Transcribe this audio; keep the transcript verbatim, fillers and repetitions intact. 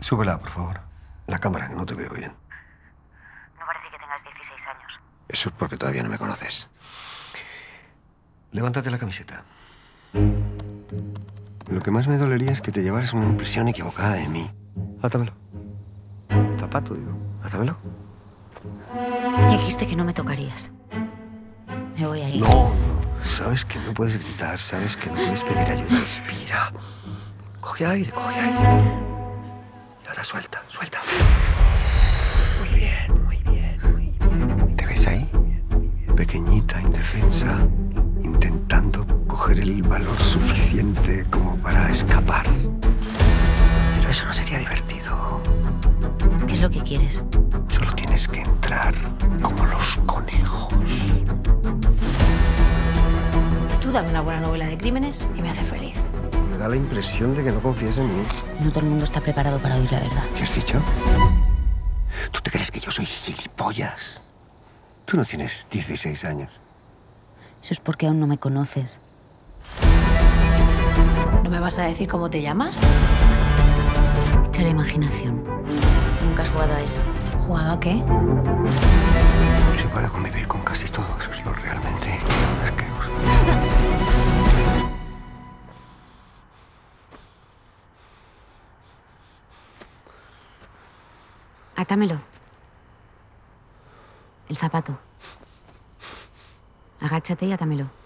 Súbela, por favor. La cámara, que no te veo bien. No parece que tengas dieciséis años. Eso es porque todavía no me conoces. Levántate la camiseta. Lo que más me dolería es que te llevaras una impresión equivocada de mí. Átamelo. Zapato, digo. Átamelo. Dijiste que no me tocarías. Me voy a ir. No, no. Sabes que no puedes gritar, sabes que no puedes pedir ayuda. Respira. Coge aire, coge aire. Y ahora suelta, suelta. Muy bien, muy bien, muy bien. ¿Te ves ahí? Pequeñita, indefensa, intentando coger el valor suficiente como para escapar. Pero eso no sería divertido. ¿Qué es lo que quieres? Solo tienes que entrar como los conejos. Tú dame una buena novela de crímenes y me hace feliz. Me da la impresión de que no confías en mí. No todo el mundo está preparado para oír la verdad. ¿Qué has dicho? ¿Tú te crees que yo soy gilipollas? Tú no tienes dieciséis años. Eso es porque aún no me conoces. ¿No me vas a decir cómo te llamas? Echa la imaginación. Nunca has jugado a eso. ¿Jugado a qué? Si puedo convivir con casi todo, eso es lo realmente asqueroso. Atámelo. El zapato. Agáchate y atámelo.